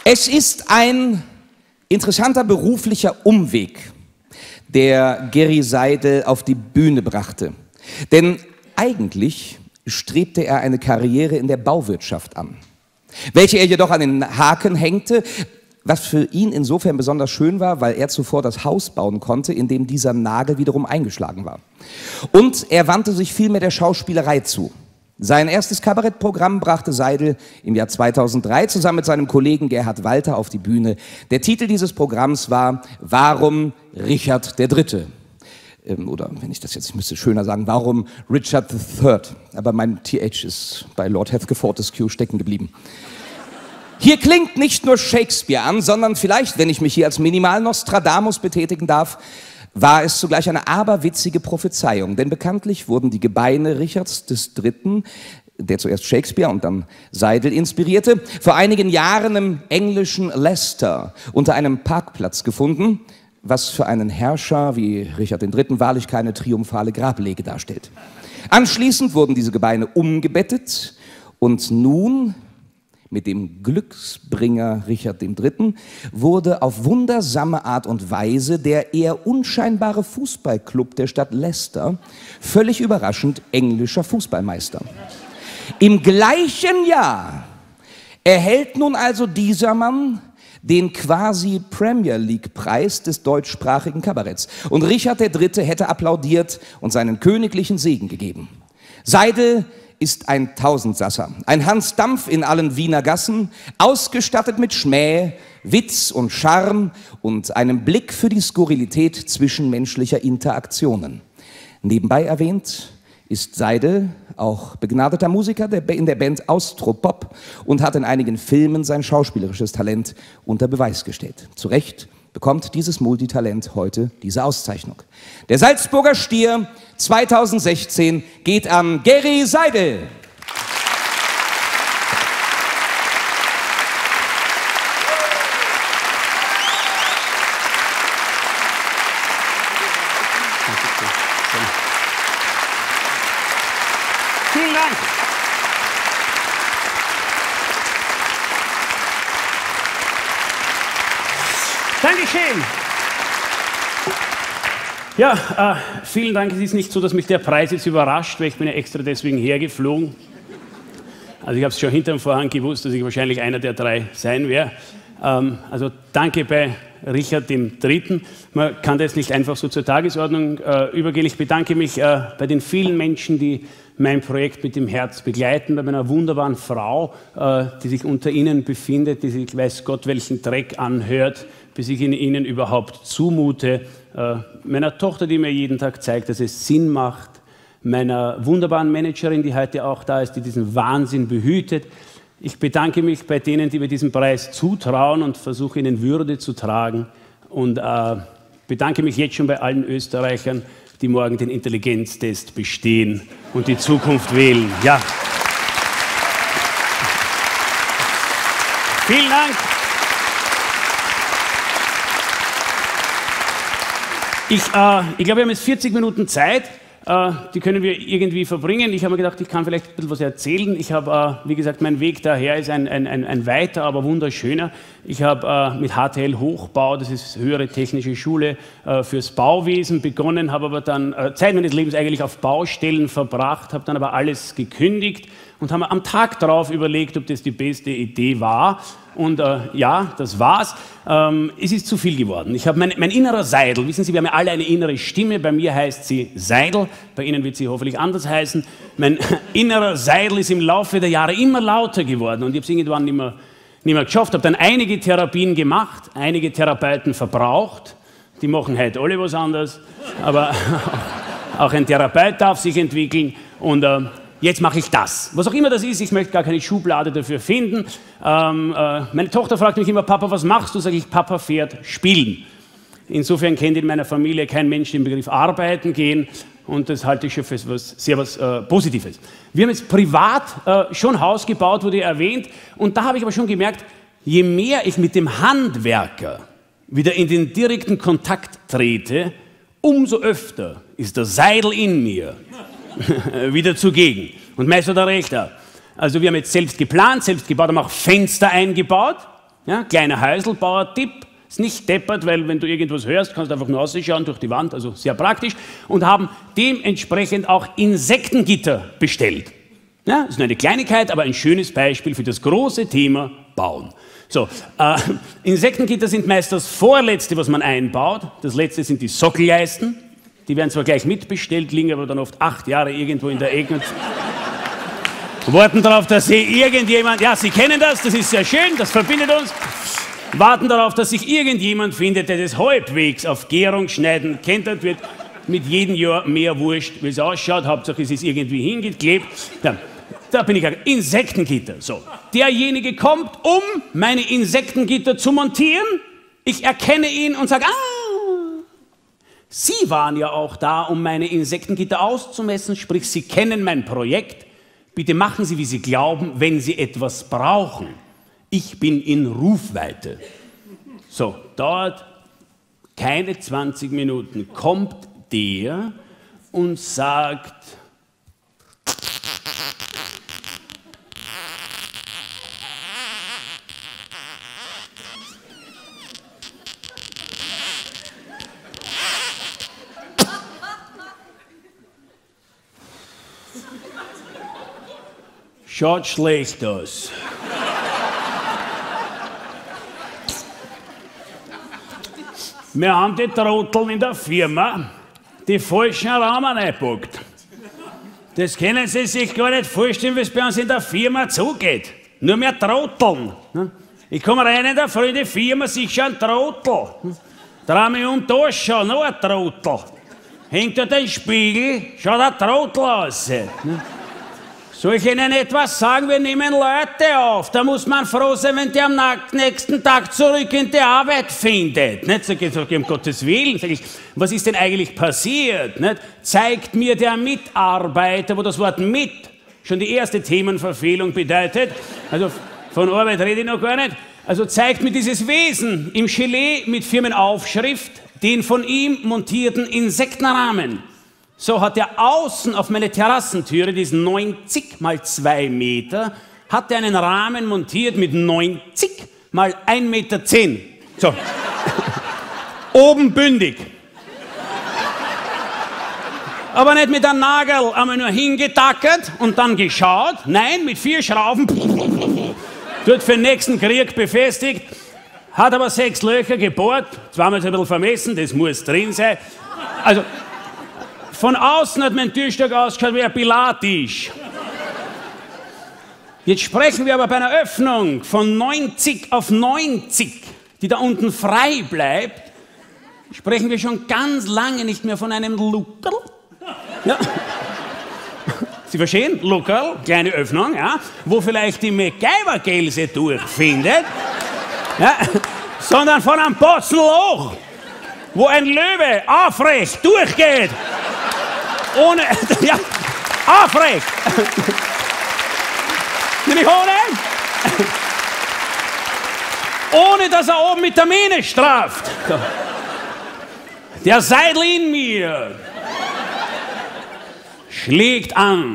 Es ist ein interessanter beruflicher Umweg, der Gary Seidel auf die Bühne brachte. Denn eigentlich strebte er eine Karriere in der Bauwirtschaft an, welche er jedoch an den Haken hängte, was für ihn insofern besonders schön war, weil er zuvor das Haus bauen konnte, in dem dieser Nagel wiederum eingeschlagen war. Und er wandte sich vielmehr der Schauspielerei zu. Sein erstes Kabarettprogramm brachte Seidel im Jahr 2003 zusammen mit seinem Kollegen Gerhard Walter auf die Bühne. Der Titel dieses Programms war Warum Richard III.? Oder wenn ich das jetzt, ich müsste schöner sagen, Warum Richard III? Aber mein TH ist bei Lord Heathcote Fortescue stecken geblieben. Hier klingt nicht nur Shakespeare an, sondern vielleicht, wenn ich mich hier als Minimal-Nostradamus betätigen darf, war es zugleich eine aberwitzige Prophezeiung. Denn bekanntlich wurden die Gebeine Richards III., der zuerst Shakespeare und dann Seidel inspirierte, vor einigen Jahren im englischen Leicester unter einem Parkplatz gefunden, was für einen Herrscher wie Richard III. Wahrlich keine triumphale Grablege darstellt. Anschließend wurden diese Gebeine umgebettet und nun, mit dem Glücksbringer Richard III., wurde auf wundersame Art und Weise der eher unscheinbare Fußballclub der Stadt Leicester völlig überraschend englischer Fußballmeister. Im gleichen Jahr erhält nun also dieser Mann den quasi Premier League Preis des deutschsprachigen Kabaretts. Und Richard III. Hätte applaudiert und seinen königlichen Segen gegeben. Seidel ist ein Tausendsasser, ein Hans Dampf in allen Wiener Gassen, ausgestattet mit Schmäh, Witz und Charme und einem Blick für die Skurrilität zwischenmenschlicher Interaktionen. Nebenbei erwähnt ist Seidel auch begnadeter Musiker in der Band Austropop und hat in einigen Filmen sein schauspielerisches Talent unter Beweis gestellt. Zu Recht bekommt dieses Multitalent heute diese Auszeichnung. Der Salzburger Stier 2016 geht an Gary Seidel. Vielen Dank. Dankeschön. Ja, vielen Dank. Es ist nicht so, dass mich der Preis jetzt überrascht, weil ich bin ja extra deswegen hergeflogen. Also ich habe es schon hinterm Vorhang gewusst, dass ich wahrscheinlich einer der drei sein werde. Also danke bei Richard III. Man kann das nicht einfach so zur Tagesordnung übergehen. Ich bedanke mich bei den vielen Menschen, die mein Projekt mit dem Herz begleiten, bei meiner wunderbaren Frau, die sich unter Ihnen befindet, die sich weiß Gott welchen Dreck anhört, bis ich ihn Ihnen überhaupt zumute, meiner Tochter, die mir jeden Tag zeigt, dass es Sinn macht, meiner wunderbaren Managerin, die heute auch da ist, die diesen Wahnsinn behütet. Ich bedanke mich bei denen, die mir diesen Preis zutrauen und versuche, ihnen Würde zu tragen. Und bedanke mich jetzt schon bei allen Österreichern, die morgen den Intelligenztest bestehen und die Zukunft wählen. Ja. Vielen Dank. Ich glaube, wir haben jetzt 40 Minuten Zeit. Die können wir irgendwie verbringen. Ich habe mir gedacht, ich kann vielleicht ein bisschen was erzählen. Ich habe, wie gesagt, mein Weg daher ist ein weiter, aber wunderschöner. Ich habe mit HTL Hochbau, das ist Höhere Technische Schule fürs Bauwesen, begonnen, habe aber dann Zeit meines Lebens eigentlich auf Baustellen verbracht, habe dann aber alles gekündigt und habe am Tag darauf überlegt, ob das die beste Idee war. Und ja, das war's. Es ist zu viel geworden. Ich habe mein innerer Seidel, wissen Sie, wir haben ja alle eine innere Stimme, bei mir heißt sie Seidel, bei Ihnen wird sie hoffentlich anders heißen. Mein innerer Seidel ist im Laufe der Jahre immer lauter geworden und ich habe es irgendwann nicht mehr geschafft, habe dann einige Therapien gemacht, einige Therapeuten verbraucht, die machen heute alle was anderes, aber auch ein Therapeut darf sich entwickeln und jetzt mache ich das. Was auch immer das ist, ich möchte gar keine Schublade dafür finden. Meine Tochter fragt mich immer, Papa, was machst du? Sage ich, Papa fährt spielen. Insofern kennt in meiner Familie kein Mensch den Begriff arbeiten gehen und das halte ich schon für was Positives. Wir haben jetzt privat schon Haus gebaut, wurde erwähnt, und da habe ich aber schon gemerkt, je mehr ich mit dem Handwerker wieder in den direkten Kontakt trete, umso öfter ist der Seidel in mir wieder zugegen. Und meist hat er recht. Also wir haben jetzt selbst geplant, selbst gebaut, haben auch Fenster eingebaut. Ja, kleiner Häuselbauer-Tipp. Ist nicht deppert, weil wenn du irgendwas hörst, kannst du einfach nur rausschauen durch die Wand, also sehr praktisch. Und haben dementsprechend auch Insektengitter bestellt. Ja, ist nur eine Kleinigkeit, aber ein schönes Beispiel für das große Thema Bauen. So, Insektengitter sind meist das Vorletzte, was man einbaut. Das Letzte sind die Sockelleisten. Die werden zwar gleich mitbestellt, liegen aber dann oft 8 Jahre irgendwo in der Ecke und warten darauf, dass sie irgendjemand, ja, Sie kennen das ist sehr schön, das verbindet uns, warten darauf, dass sich irgendjemand findet, der das halbwegs auf Gärung schneiden kennt, wird mit jedem Jahr mehr wurscht, wie es ausschaut, Hauptsache es ist irgendwie hingeklebt. Da bin ich Insektengitter. So. Derjenige kommt, um meine Insektengitter zu montieren. Ich erkenne ihn und sage, Sie waren ja auch da, um meine Insektengitter auszumessen, sprich, Sie kennen mein Projekt. Bitte machen Sie, wie Sie glauben, wenn Sie etwas brauchen. Ich bin in Rufweite. So, dauert keine 20 Minuten, kommt der und sagt, schaut schlecht aus. Wir haben die Trotteln in der Firma, die falschen Raum eingepackt. Das können Sie sich gar nicht vorstellen, wie es bei uns in der Firma zugeht. Nur mehr Trotteln. Ich komme rein in der Früh in die Firma, sehe schon ein Trottel. Dreh mich um, da schon noch ein Trottel. Hängt da den Spiegel, schaut ein Trottel aus. Soll ich Ihnen etwas sagen? Wir nehmen Leute auf. Da muss man froh sein, wenn die am nächsten Tag zurück in die Arbeit findet. Nicht? Sag ich, um Gottes Willen. Sag ich, was ist denn eigentlich passiert? Nicht? Zeigt mir der Mitarbeiter, wo das Wort mit schon die erste Themenverfehlung bedeutet. Also von Arbeit rede ich noch gar nicht. Also zeigt mir dieses Wesen im Gelee mit Firmenaufschrift, den von ihm montierten Insektenrahmen. So hat er außen auf meine Terrassentüre, die ist 90 mal 2 Meter, hat er einen Rahmen montiert mit 90 mal 1,10 Meter. So. Oben bündig. Aber nicht mit einem Nagel, einmal nur hingetackert und dann geschaut. Nein, mit 4 Schrauben. Wird für den nächsten Krieg befestigt. Hat aber 6 Löcher gebohrt. Zweimal ein bisschen vermessen, das muss drin sein. Also, von außen hat mein Türstock ausgeschaut wie ein Pilattisch. Jetzt sprechen wir aber bei einer Öffnung von 90 auf 90, die da unten frei bleibt, sprechen wir schon ganz lange nicht mehr von einem Luckerl. Ja. Sie verstehen? Luckerl, kleine Öffnung, ja, wo vielleicht die MacGyver-Gelse durchfindet, ja, sondern von einem Potzenloch, wo ein Löwe aufrecht durchgeht. Ohne, ja, aufrecht. Nämlich ohne, dass er oben mit der Mähne straft. Der Seidel in mir schlägt an.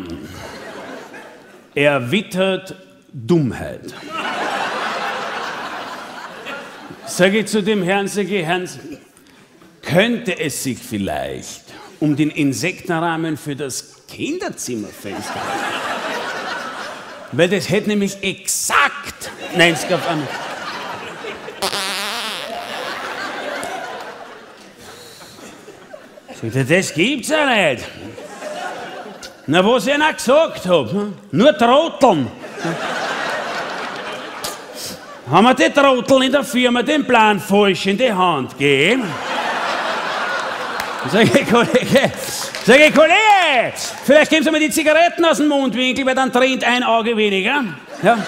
Er wittert Dummheit. Sage ich zu dem Herrn, könnte es sich vielleicht um den Insektenrahmen für das Kinderzimmerfenster handeln? Weil das hätte nämlich exakt 90 auf einmal. Das gibt's ja nicht. Na, was ich Ihnen gesagt habe, nur Trotteln. Haben wir die Trotteln in der Firma den Plan falsch in die Hand gegeben? Sag ich, Kollege, vielleicht geben Sie mir die Zigaretten aus dem Mundwinkel, weil dann tränt ein Auge weniger. Ja?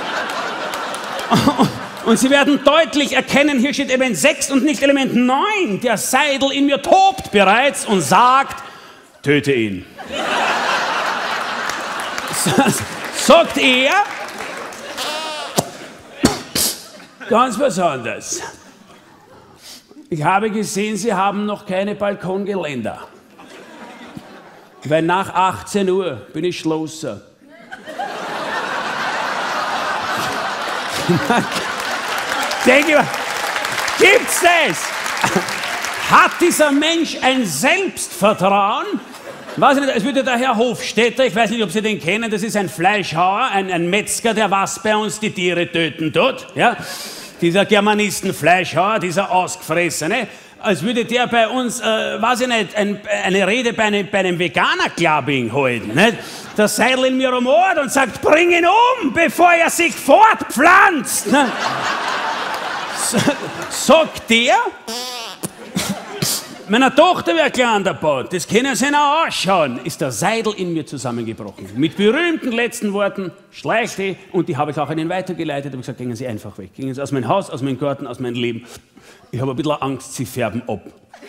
Und Sie werden deutlich erkennen, hier steht Element 6 und nicht Element 9. Der Seidel in mir tobt bereits und sagt, töte ihn. Sagt er, ganz was anderes. Ich habe gesehen, Sie haben noch keine Balkongeländer. Weil nach 18 Uhr bin ich Schlosser. denke ich mir, gibt's das? Hat dieser Mensch ein Selbstvertrauen? Weiß ich nicht, es würde der Herr Hofstetter, ich weiß nicht, ob Sie den kennen, das ist ein Fleischhauer, ein Metzger, der was bei uns die Tiere töten tut. Ja? Dieser Germanisten-Fleischhauer, dieser Ausgefressene, als würde der bei uns, weiß ich nicht, eine Rede bei einem Veganer-Clubbing halten. Nicht? Der Seidel in mir ummord und sagt, bring ihn um, bevor er sich fortpflanzt. Sagt der, meiner Tochter wäre klein der Bad, das können Sie noch ausschauen, ist der Seidel in mir zusammengebrochen. Mit berühmten letzten Worten schleicht die und die habe ich auch an ihn weitergeleitet. Ich habe gesagt, gehen Sie einfach weg. Gehen Sie aus meinem Haus, aus meinem Garten, aus meinem Leben. Ich habe ein bisschen Angst, Sie färben ab.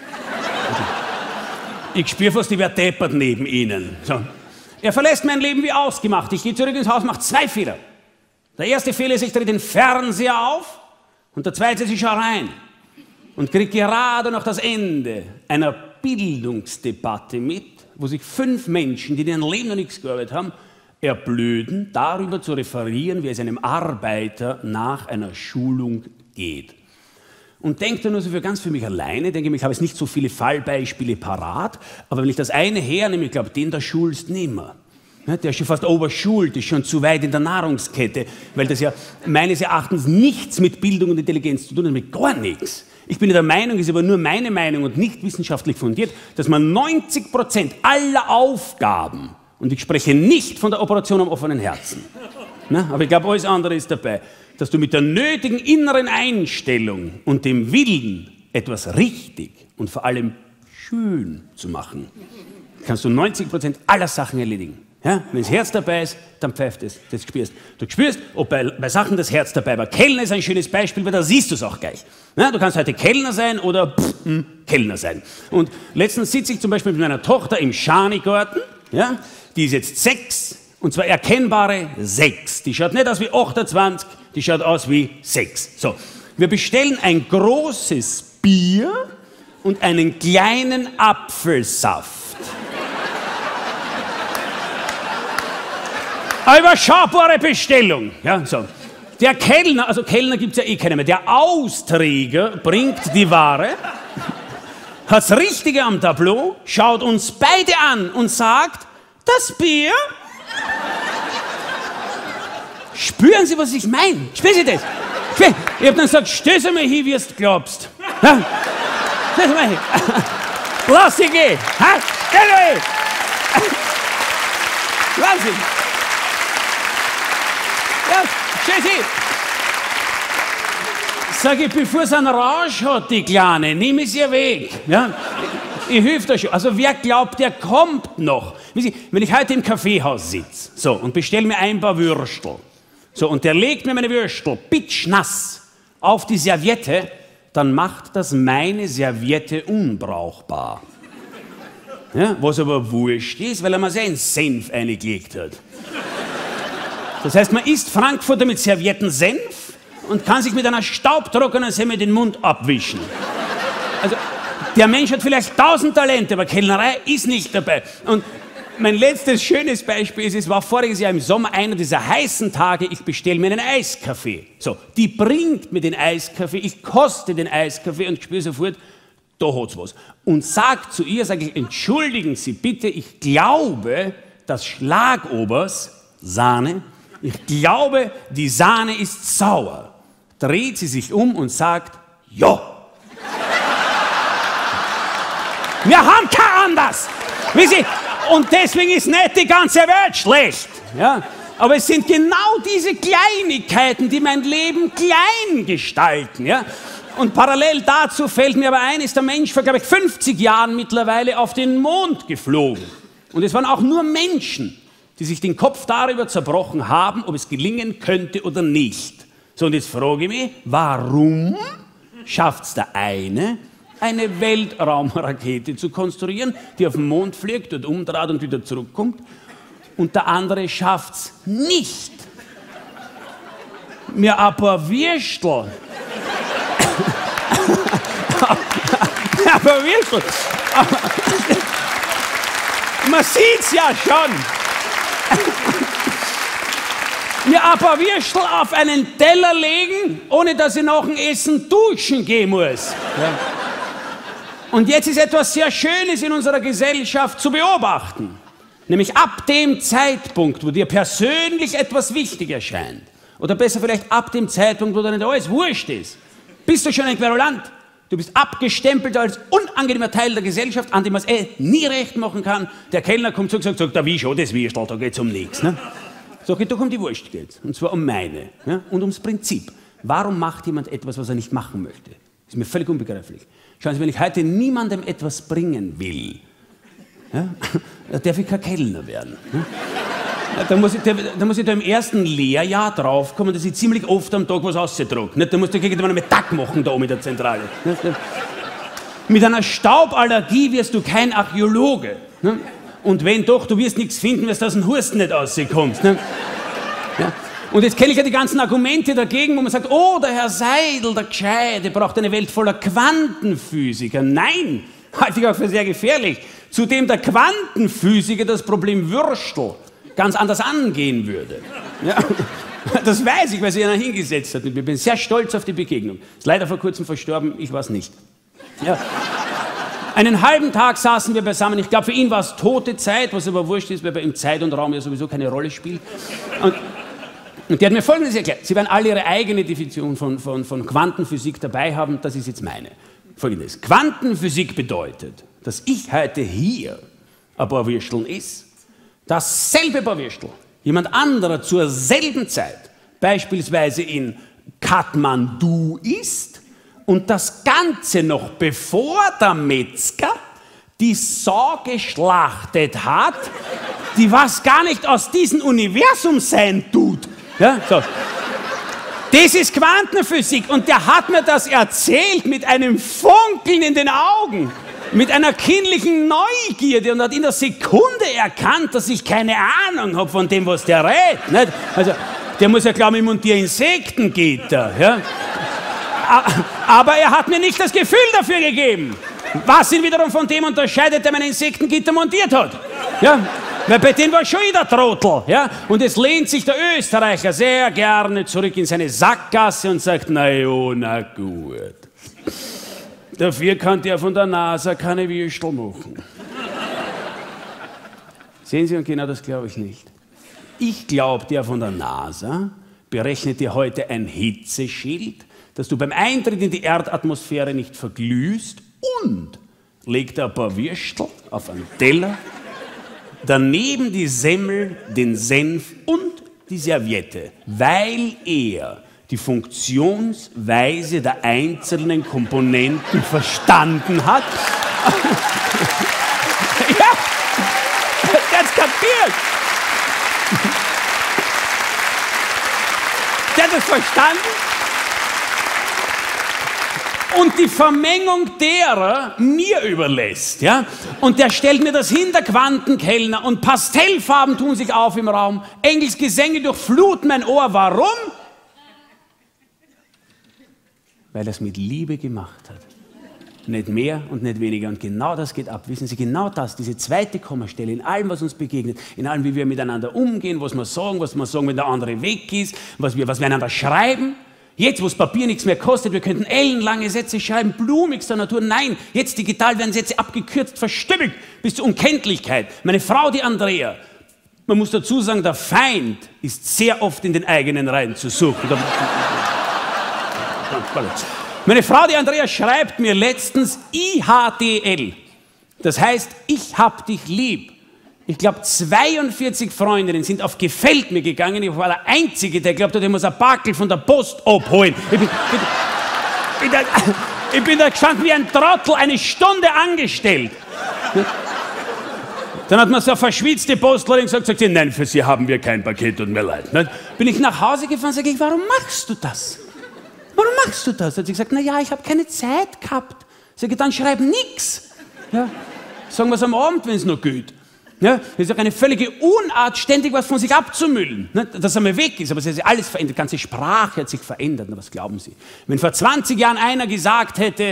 Ich spüre fast, ich werde deppert neben Ihnen. So. Er verlässt mein Leben wie ausgemacht. Ich gehe zurück ins Haus, mache 2 Fehler. Der erste Fehler ist, ich drehe den Fernseher auf und der zweite ist, ich schaue rein. Und kriege gerade noch das Ende einer Bildungsdebatte mit, wo sich 5 Menschen, die in ihrem Leben noch nichts gearbeitet haben, erblöden, darüber zu referieren, wie es einem Arbeiter nach einer Schulung geht. Und denke da nur so ganz für mich alleine, denke ich habe jetzt nicht so viele Fallbeispiele parat, aber wenn ich das eine hernehme, ich glaube, den da schulst nimmer. Der ist schon fast overschult, ist schon zu weit in der Nahrungskette, weil das ja meines Erachtens nichts mit Bildung und Intelligenz zu tun hat, mit gar nichts. Ich bin der Meinung, ist aber nur meine Meinung und nicht wissenschaftlich fundiert, dass man 90% aller Aufgaben, und ich spreche nicht von der Operation am offenen Herzen, aber ich glaube, alles andere ist dabei, dass du mit der nötigen inneren Einstellung und dem Willen, etwas richtig und vor allem schön zu machen, kannst du 90% aller Sachen erledigen. Ja? Wenn das Herz dabei ist, dann pfeift es. Das spürst. Du spürst, ob bei Sachen das Herz dabei war. Kellner ist ein schönes Beispiel, weil da siehst du es auch gleich. Ja? Du kannst heute Kellner sein oder Kellner sein. Und letztens sitze ich zum Beispiel mit meiner Tochter im Schanigarten. Ja? Die ist jetzt 6, und zwar erkennbare 6. Die schaut nicht aus wie 28, die schaut aus wie 6. So, wir bestellen ein großes Bier und einen kleinen Apfelsaft. Eine überschaubare Bestellung. Ja, so. Der Kellner, also Kellner gibt es ja eh keinen mehr, der Austräger bringt die Ware, hat das Richtige am Tableau, schaut uns beide an und sagt, das Bier? Spüren Sie, was ich meine? Spüren Sie das? Ich habe dann gesagt, stell sie mal hin, wie du glaubst. Ja? Stell sie mal hin. Lass sie gehen. Ha? Stell sie mal hin. Lass sie. Ja, stell sie. Sag ich, bevor es einen Rausch hat, die Kleine, nimm es ihr weg. Ja? Ich helfe da schon. Also wer glaubt, der kommt noch? Wenn ich heute im Kaffeehaus sitze so, und bestelle mir ein paar Würstel, so, und der legt mir meine Würstel pitschnass auf die Serviette, dann macht das meine Serviette unbrauchbar. Ja, was aber wurscht ist, weil er mir seinen Senf eingelegt hat. Das heißt, man isst Frankfurter mit Serviettensenf und kann sich mit einer staubtrockenen Semmel den Mund abwischen. Also, der Mensch hat vielleicht 1000 Talente, aber Kellnerei ist nicht dabei. Und mein letztes schönes Beispiel ist, es war voriges Jahr im Sommer einer dieser heißen Tage, ich bestelle mir einen Eiskaffee. So, die bringt mir den Eiskaffee, ich koste den Eiskaffee und spüre sofort, da hat's was. Und sag zu ihr, sage ich, entschuldigen Sie bitte, ich glaube, das Schlagobers, Sahne, ich glaube, die Sahne ist sauer. Dreht sie sich um und sagt, ja. Wir haben kein anders. Wie Sie? Und deswegen ist nicht die ganze Welt schlecht. Ja? Aber es sind genau diese Kleinigkeiten, die mein Leben klein gestalten. Ja? Und parallel dazu fällt mir aber ein, ist der Mensch vor, glaube ich, 50 Jahren mittlerweile auf den Mond geflogen. Und es waren auch nur Menschen, die sich den Kopf darüber zerbrochen haben, ob es gelingen könnte oder nicht. So, und jetzt frage ich mich, warum schafft es der eine Weltraumrakete zu konstruieren, die auf den Mond fliegt, dort umdreht und wieder zurückkommt, und der andere schafft es nicht, mir ein paar Würstel, aber Würstel, man sieht's ja schon, mir ein paar Würstel auf einen Teller legen, ohne dass ich nach dem Essen duschen gehen muss. Ja. Und jetzt ist etwas sehr Schönes in unserer Gesellschaft zu beobachten. Nämlich ab dem Zeitpunkt, wo dir persönlich etwas wichtig erscheint, oder besser vielleicht ab dem Zeitpunkt, wo dir nicht alles wurscht ist, bist du schon ein Querulant. Du bist abgestempelt als unangenehmer Teil der Gesellschaft, an dem man es nie recht machen kann. Der Kellner kommt zurück und sagt, da wie schon, das Würstel, da geht's um nichts. Ne? Sag ich, doch um die Wurst geht's. Und zwar um meine. Ja? Und ums Prinzip. Warum macht jemand etwas, was er nicht machen möchte? Ist mir völlig unbegreiflich. Schauen Sie, wenn ich heute niemandem etwas bringen will, ja, da darf ich kein Kellner werden. Ja? Da muss ich da im ersten Lehrjahr draufkommen, dass ich ziemlich oft am Tag was ausdrucke. Da musst du irgendwann einen Tag machen da oben in der Zentrale. Mit einer Stauballergie wirst du kein Archäologe. Und wenn doch, du wirst nichts finden, was aus dem Husten nicht rauskommst. Ja. Und jetzt kenne ich ja die ganzen Argumente dagegen, wo man sagt, oh, der Herr Seidel, der Gescheite, braucht eine Welt voller Quantenphysiker. Nein, halte ich auch für sehr gefährlich. Zudem der Quantenphysiker das Problem Würstel ganz anders angehen würde. Ja, das weiß ich, weil sich einer hingesetzt hat. Ich bin sehr stolz auf die Begegnung. Ist leider vor kurzem verstorben, ich war es nicht. Ja. Einen halben Tag saßen wir beisammen. Ich glaube, für ihn war es tote Zeit, was aber wurscht ist, weil bei ihm Zeit und Raum ja sowieso keine Rolle spielt. Und der hat mir Folgendes erklärt. Sie werden alle Ihre eigene Definition von Quantenphysik dabei haben. Das ist jetzt meine. Folgendes. Quantenphysik bedeutet, dass ich heute hier ein paar Würsteln esse, dasselbe Paar Würstel jemand anderer zur selben Zeit, beispielsweise in Kathmandu isst, und das Ganze noch bevor der Metzger die Sau geschlachtet hat, die was gar nicht aus diesem Universum sein tut. Ja, so. Das ist Quantenphysik und der hat mir das erzählt mit einem Funkeln in den Augen, mit einer kindlichen Neugierde und hat in der Sekunde erkannt, dass ich keine Ahnung habe von dem, was der redet. Nicht? Also, der muss ja glauben, ich montiere Insektengitter. Ja? Aber er hat mir nicht das Gefühl dafür gegeben, was ihn wiederum von dem unterscheidet, der mein Insektengitter montiert hat. Ja? Weil bei dem war schon jeder Trottel. Ja? Und es lehnt sich der Österreicher sehr gerne zurück in seine Sackgasse und sagt, na jo, na gut. Dafür kann der von der NASA keine Würstel machen. Sehen Sie, und genau das glaube ich nicht. Ich glaube, der von der NASA berechnet dir heute ein Hitzeschild, dass du beim Eintritt in die Erdatmosphäre nicht verglühst, und legt ein paar Würstel auf einen Teller, daneben die Semmel, den Senf und die Serviette, weil er die Funktionsweise der einzelnen Komponenten verstanden hat. Ja, der hat's kapiert. Der hat es verstanden. Und die Vermengung derer mir überlässt. Ja? Und der stellt mir das hin, der Quantenkellner, und Pastellfarben tun sich auf im Raum. Engelsgesänge durchfluten mein Ohr. Warum? Weil er es mit Liebe gemacht hat. Nicht mehr und nicht weniger. Und genau das geht ab. Wissen Sie, genau das, diese zweite Kommastelle in allem, was uns begegnet, in allem, wie wir miteinander umgehen, was wir sagen, wenn der andere weg ist, was wir einander schreiben. Jetzt, wo das Papier nichts mehr kostet, wir könnten ellenlange Sätze schreiben, blumigster Natur. Nein, jetzt digital werden Sätze abgekürzt, verstümmelt bis zur Unkenntlichkeit. Meine Frau, die Andrea, man muss dazu sagen, der Feind ist sehr oft in den eigenen Reihen zu suchen. Meine Frau, die Andrea, schreibt mir letztens IHDL. Das heißt, ich hab dich lieb. Ich glaube, 42 Freundinnen sind auf Gefällt mir gegangen. Ich war der Einzige, der glaubt hat, ich muss ein Backel von der Post abholen. Ich bin da gestanden wie ein Trottel, eine Stunde angestellt. Dann hat mir so eine verschwitzte Postlerin gesagt, nein, für Sie haben wir kein Paket, tut mir leid. Dann bin ich nach Hause gefahren und sage ich, warum machst du das? Warum machst du das? Hat sie gesagt, na ja, ich habe keine Zeit gehabt. Sag ich, dann schreib nix. Ja, sagen wir es am Abend, wenn es noch geht. Ja, das ist auch eine völlige Unart, ständig was von sich abzumüllen. Dass einmal weg ist, aber es hat sich alles verändert. Die ganze Sprache hat sich verändert. Na, was glauben Sie? Wenn vor 20 Jahren einer gesagt hätte,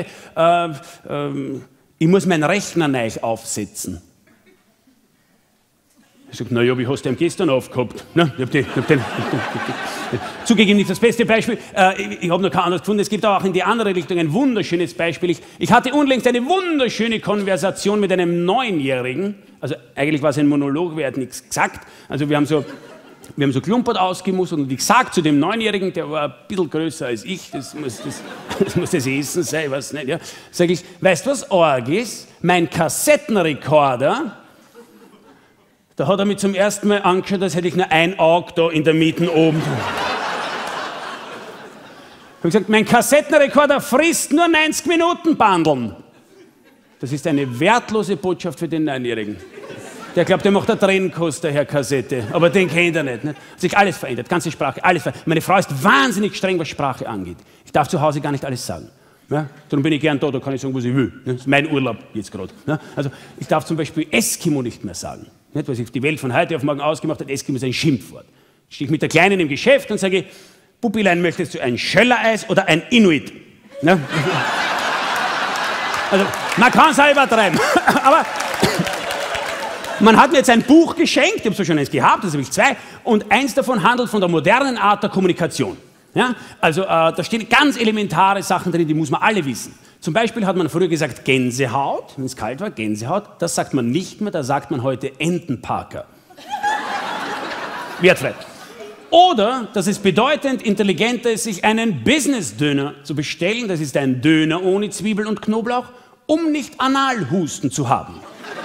ich muss meinen Rechner neu aufsetzen. Ich sage, naja, wie hast du den gestern aufgehabt? Na, zugegeben nicht das beste Beispiel. Ich habe noch kein anderes gefunden. Es gibt auch in die andere Richtung ein wunderschönes Beispiel. Ich hatte unlängst eine wunderschöne Konversation mit einem 9-Jährigen. Also eigentlich war es ein Monolog, wer hat nichts gesagt. Also wir haben so Klumpert ausgemustert und ich sage zu dem 9-Jährigen, der war ein bisschen größer als ich, das muss das Essen sein, ich weiß nicht, ja. Sage ich, weißt du, was arg ist? Mein Kassettenrekorder, da hat er mich zum ersten Mal angeschaut, als hätte ich nur ein Auge da in der Mitte oben. Ich habe gesagt, mein Kassettenrekorder frisst nur 90 Minuten Bandeln. Das ist eine wertlose Botschaft für den 9-Jährigen. Der glaubt, der macht eine Trennkost, Herr Kassette. Aber den kennt er nicht. Hat sich alles verändert, ganze Sprache, alles verändert. Meine Frau ist wahnsinnig streng, was Sprache angeht. Ich darf zu Hause gar nicht alles sagen. Ja? Darum bin ich gern da kann ich sagen, was ich will. Das ist mein Urlaub jetzt gerade. Ja? Also ich darf zum Beispiel Eskimo nicht mehr sagen. Nicht, was sich die Welt von heute auf morgen ausgemacht hat, Eskimo ist ein Schimpfwort. Ich stehe mit der Kleinen im Geschäft und sage, Puppilein, möchtest du ein Schöllereis oder ein Inuit? Ja? Also man kann es auch übertreiben. Aber man hat mir jetzt ein Buch geschenkt, ich habe so schon eins gehabt, das habe ich 2, und eins davon handelt von der modernen Art der Kommunikation. Ja? Also da stehen ganz elementare Sachen drin, die muss man alle wissen. Zum Beispiel hat man früher gesagt Gänsehaut, wenn es kalt war, Gänsehaut, das sagt man nicht mehr, da sagt man heute Entenparker. Wertfrei. Oder, dass es bedeutend intelligenter ist, sich einen Business-Döner zu bestellen, das ist ein Döner ohne Zwiebel und Knoblauch, um nicht Analhusten zu haben.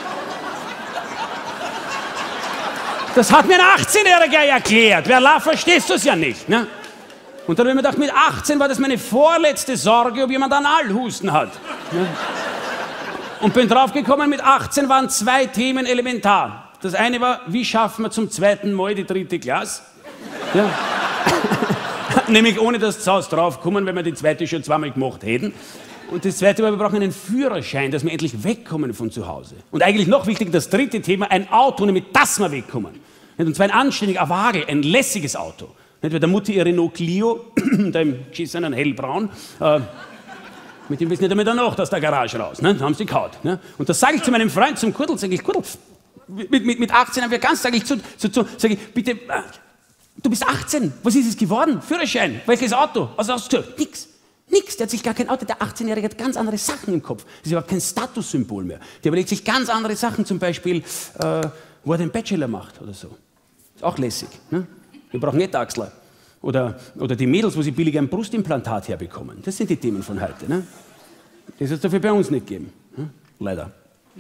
Das hat mir ein 18-Jähriger erklärt. Wer verstehst du es ja nicht. Ne? Und dann habe ich mir gedacht, mit 18 war das meine vorletzte Sorge, ob jemand Analhusten hat. Ne? Und bin draufgekommen, mit 18 waren 2 Themen elementar. Das eine war, wie schaffen wir zum 2. Mal die 3. Klasse? Ja. Nämlich ohne dass zu Hause draufkommen, wenn wir die 2. schon 2-mal gemacht hätten. Und das zweite war, wir brauchen einen Führerschein, dass wir endlich wegkommen von zu Hause. Und eigentlich noch wichtiger, das 3. Thema, ein Auto, damit dass wir wegkommen. Und zwar ein anständiger Wagen, ein lässiges Auto. Nicht, weil der Mutti ihr Renault Clio, da im geschissenen hellbraun, mit dem wissen nicht einmal danach aus der Garage raus. Ne? Da haben sie gehaut. Ne? Und das sage ich zu meinem Freund, zum Kudel, sage ich, Kudel, mit 18 haben wir ganz, sage ich, sage ich, bitte, du bist 18, was ist es geworden? Führerschein, welches Auto? Was hast du? Nix. Nix, der hat sich gar kein Auto, der 18-Jährige hat ganz andere Sachen im Kopf. Das ist überhaupt kein Statussymbol mehr. Der überlegt sich ganz andere Sachen, zum Beispiel, wo er den Bachelor macht oder so. Ist auch lässig. Ne? Wir brauchen nicht Achsler. Oder die Mädels, wo sie billig ein Brustimplantat herbekommen. Das sind die Themen von heute. Ne? Das wird es dafür bei uns nicht geben. Ne? Leider.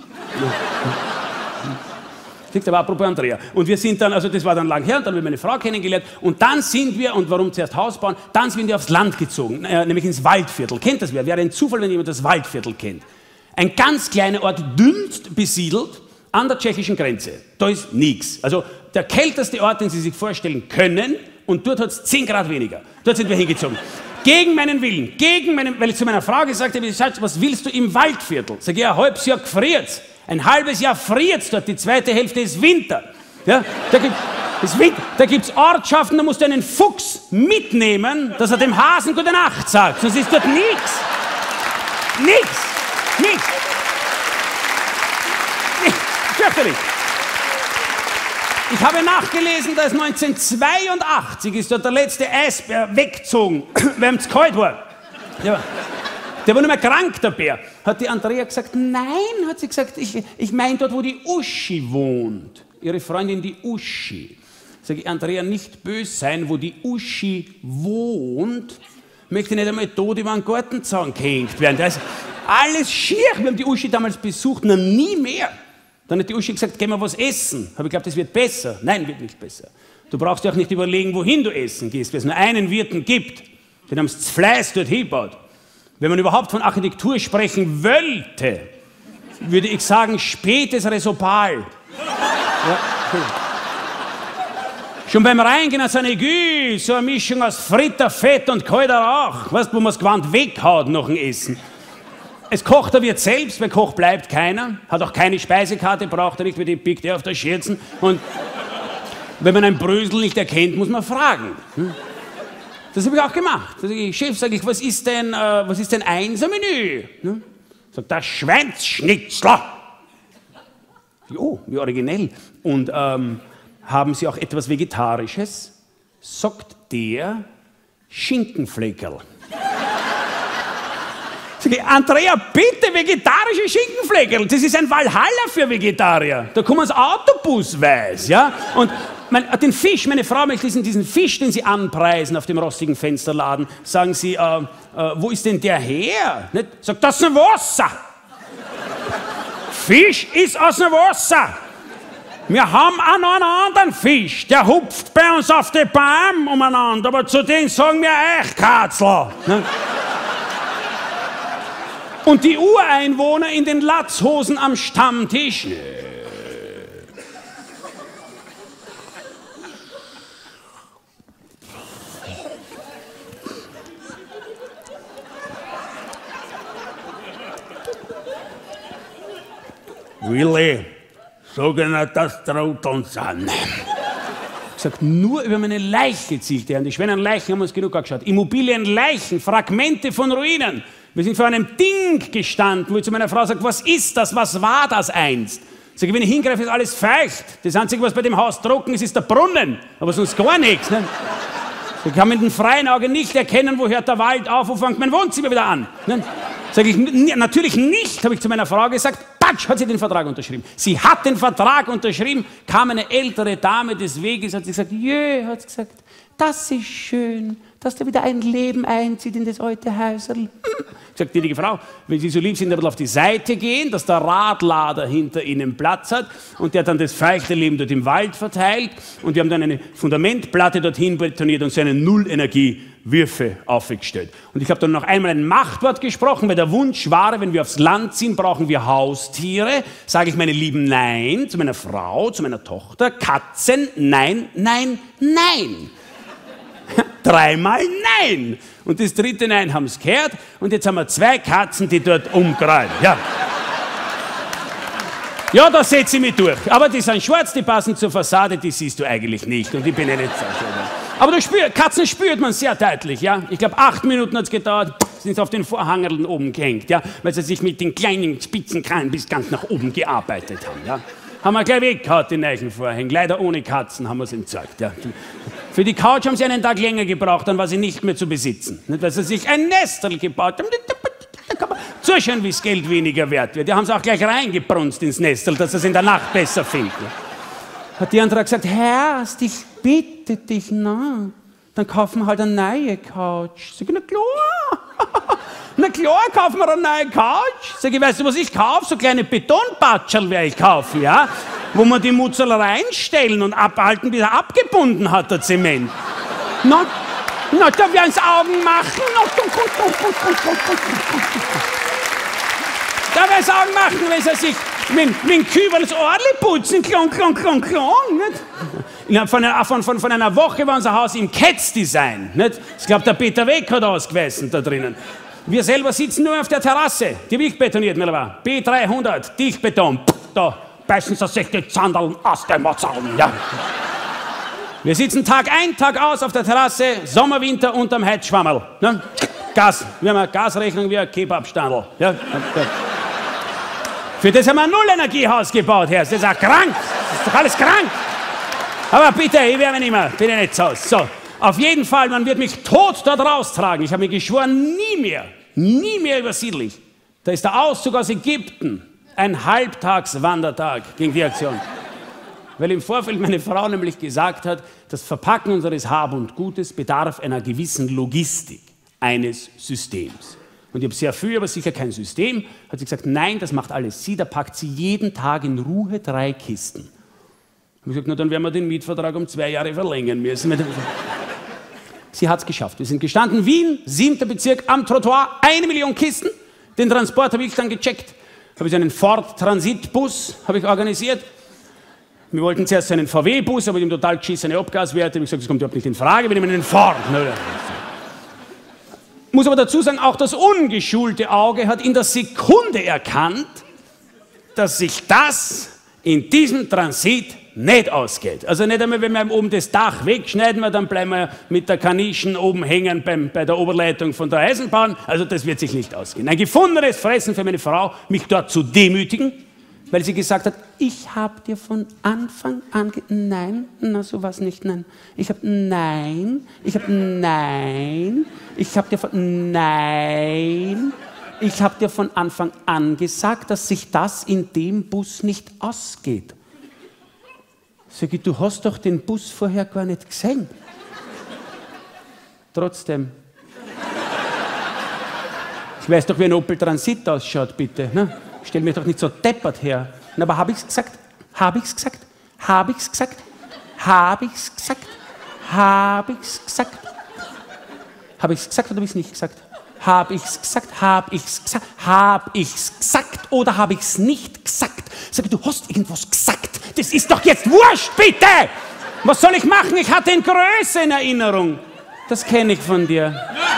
Liegt aber apropos Andrea. Und wir sind dann, also das war dann lang her, und dann haben wir meine Frau kennengelernt. Und dann sind wir, und warum zuerst Haus bauen, dann sind wir aufs Land gezogen, nämlich ins Waldviertel. Kennt das wer? Wäre ein Zufall, wenn jemand das Waldviertel kennt. Ein ganz kleiner Ort, dünnst besiedelt, an der tschechischen Grenze. Da ist nichts. Also der kälteste Ort, den Sie sich vorstellen können, und dort hat es 10 Grad weniger. Dort sind wir hingezogen. Gegen meinen Willen, weil ich zu meiner Frau gesagt habe, was willst du im Waldviertel? Sag ich, ein halbes Jahr gefriert's. Ein halbes Jahr friert's dort, die zweite Hälfte ist Winter. Ja, da gibt's Ortschaften, da musst du einen Fuchs mitnehmen, dass er dem Hasen gute Nacht sagt. Sonst ist dort nichts. Nichts. Fürchterlich. Ich habe nachgelesen, dass 1982 ist dort der letzte Eisbär weggezogen, weil es kalt war. Der war nicht mehr krank, der Bär. Hat die Andrea gesagt, nein, hat sie gesagt, ich meine dort, wo die Uschi wohnt. Ihre Freundin, die Uschi. Sag ich, Andrea, nicht böse sein, wo die Uschi wohnt, möchte nicht einmal tot über einen Gartenzaun gehängt werden. Da ist alles schier. Wir haben die Uschi damals besucht, noch nie mehr. Dann hat die Uschi gesagt, gehen wir was essen. Habe ich geglaubt, das wird besser. Nein, wird nicht besser. Du brauchst dir auch nicht überlegen, wohin du essen gehst, weil es nur einen Wirten gibt. Den haben sie das Fleiß dort hingebaut. Wenn man überhaupt von Architektur sprechen wollte, würde ich sagen, spätes Resopal. Ja. Schon beim Reingehen aus einer Gü, so eine Mischung aus Fritter, Fett und kalter Rauch. Weißt du, wo man es gewandt weghaut nach dem Essen. Es kocht er wird selbst, weil Koch bleibt keiner. Hat auch keine Speisekarte, braucht er nicht, weil die pickt er auf der Schürzen. Und wenn man ein Brösel nicht erkennt, muss man fragen. Das habe ich auch gemacht. Also Chef, sage ich, was ist denn Einser-Menü? Sagt, das Schweinsschnitzler. Oh, wie originell. Und haben Sie auch etwas Vegetarisches? Sagt der Schinkenfleckerl. Sag ich, Andrea, bitte vegetarische Schinkenfleckerl. Das ist ein Valhalla für Vegetarier. Da kommen sie autobusweise, ja. Und den Fisch, meine Frau möchte diesen Fisch, den Sie anpreisen auf dem rostigen Fensterladen, sagen Sie, wo ist denn der her? Nicht? Sagt, das ist ein Wasser. Fisch ist aus dem Wasser. Wir haben auch noch einen anderen Fisch, der hupft bei uns auf den Baum umeinander, aber zu denen sagen wir Eichkatzel. Ne? Und die Ureinwohner in den Latzhosen am Stammtisch. Willi, sag ihnen, dass Trotteln sind. Ich sag, nur über meine Leiche zielt er. Und die schweren Leichen haben wir uns genug angeschaut. Immobilien, Leichen, Fragmente von Ruinen. Wir sind vor einem Ding gestanden, wo ich zu meiner Frau sage, was ist das, was war das einst? Sag ich, wenn ich hingreife, ist alles feucht. Das Einzige, was bei dem Haus trocken ist, ist der Brunnen. Aber sonst gar nichts. Ne? Ich kann mit dem freien Auge nicht erkennen, wo hört der Wald auf, wo fängt mein Wohnzimmer wieder an. Ne? Sag ich, natürlich nicht, habe ich zu meiner Frau gesagt. Patsch, hat sie den Vertrag unterschrieben. Sie hat den Vertrag unterschrieben, kam eine ältere Dame des Weges, hat sie gesagt, jö, hat sie gesagt, das ist schön, dass da wieder ein Leben einzieht in das alte Häuserl. Ich sagte, gnädige Frau, wenn Sie so lieb sind, ein bisschen auf die Seite gehen, dass der Radlader hinter Ihnen Platz hat und der dann das feuchte Leben dort im Wald verteilt und wir haben dann eine Fundamentplatte dorthin betoniert und so eine Nullenergie-Würfe aufgestellt. Und ich habe dann noch einmal ein Machtwort gesprochen, weil der Wunsch war, wenn wir aufs Land ziehen, brauchen wir Haustiere. Sage ich meine Lieben, nein, zu meiner Frau, zu meiner Tochter, Katzen, nein, nein, nein. Dreimal nein. Und das dritte Nein haben es gehört. Und jetzt haben wir 2 Katzen, die dort umkrallen. Ja. Ja, da setze ich mich durch. Aber die sind schwarz, die passen zur Fassade, die siehst du eigentlich nicht. Und ich bin ja nicht so schön. Aber Katzen spürt man sehr deutlich. Ja? Ich glaube, 8 Minuten hat es gedauert, sind sie auf den Vorhangerln oben gehängt. Ja? Weil sie sich mit den kleinen Spitzenkrallen bis ganz nach oben gearbeitet haben. Ja? Haben wir gleich weggehauen, die neuen Vorhänge. Leider ohne Katzen haben wir es entsorgt. Ja. Für die Couch haben sie einen Tag länger gebraucht, dann war sie nicht mehr zu besitzen. Nicht, weil sie sich ein Nestel gebaut haben. Zuschauen, wie das Geld weniger wert wird. Die haben es auch gleich reingebrunst ins Nestel, dass sie es in der Nacht besser finden. Hat die andere gesagt, Herrst, ich bitte dich, na, dann kaufen wir halt eine neue Couch. Sag ich, na klar. Na klar, kaufen wir eine neue Couch. Sag ich, weißt du, was ich kaufe? So kleine Betonpatscherl werde ich kaufen, ja? Wo man die Mutzel reinstellen und abhalten, bis er abgebunden hat, der Zement. Na, da werden es Augen machen. Da werden es Augen machen, wenn sie sich mit dem Kübel das Ohrli putzen. Klong, klong, klong, klong. Nicht? Von einer Woche war unser Haus im Ketz-Design. Ich glaube, der Peter Weg hat ausgewiesen da drinnen. Wir selber sitzen nur auf der Terrasse, die wird betoniert, mittlerweile. B300, Dichtbeton. Da beißen sie sich die Zandeln aus den Motzallen. Ja. Wir sitzen Tag ein, Tag aus auf der Terrasse, Sommer, Winter unterm Heizschwammerl. Ne? Gas, wir haben eine Gasrechnung wie ein Kebabstandl. Ja. Für das haben wir ein Nullenergiehaus gebaut, Herr. Das ist auch krank. Das ist doch alles krank. Aber bitte, ich werde nicht mehr, bin ja nicht zu Hause. So. Auf jeden Fall, man wird mich tot dort raustragen. Ich habe mir geschworen, nie mehr übersiedle ich. Da ist der Auszug aus Ägypten. Ein Halbtagswandertag gegen die Aktion. Weil im Vorfeld meine Frau nämlich gesagt hat, das Verpacken unseres Hab und Gutes bedarf einer gewissen Logistik eines Systems. Und ich habe sehr viel, aber sicher kein System. Hat sie gesagt, nein, das macht alles sie, da packt sie jeden Tag in Ruhe 3 Kisten. Ich habe gesagt, na dann werden wir den Mietvertrag um 2 Jahre verlängern müssen. Sie hat es geschafft. Wir sind gestanden, Wien, 7. Bezirk, am Trottoir, 1 Million Kisten. Den Transport habe ich dann gecheckt. Habe ich einen Ford-Transitbus organisiert. Wir wollten zuerst einen VW-Bus, aber die haben total geschissene Abgaswerte. Ich habe gesagt, das kommt überhaupt nicht in Frage, wir nehmen einen Ford. Muss aber dazu sagen, auch das ungeschulte Auge hat in der Sekunde erkannt, dass sich das in diesem Transit nicht ausgeht. Also nicht einmal, wenn wir oben das Dach wegschneiden, dann bleiben wir mit der Kanischen oben hängen bei der Oberleitung von der Eisenbahn. Also das wird sich nicht ausgehen. Ein gefundenes Fressen für meine Frau, mich dort zu demütigen, weil sie gesagt hat, ich habe dir von Anfang an... Nein, na sowas nicht, nein. Ich habe nein, ich habe nein, ich habe dir von... Nein, ich habe dir von Anfang an gesagt, dass sich das in dem Bus nicht ausgeht. Sag ich, du hast doch den Bus vorher gar nicht gesehen. Trotzdem. Ich weiß doch, wie ein Opel Transit ausschaut, bitte. Ne? Stell mich doch nicht so deppert her. Na, aber habe ich's gesagt? Habe ich's gesagt? Habe ich's gesagt? Habe ich's gesagt? Habe ich's gesagt? Habe ich's gesagt oder habe ich's nicht gesagt? Habe ich's gesagt? Habe ich's gesagt? Habe ich's gesagt oder habe ich's nicht gesagt? Sag ich, du hast irgendwas gesagt. Das ist doch jetzt wurscht, bitte! Was soll ich machen? Ich hatte in Größe in Erinnerung. Das kenne ich von dir.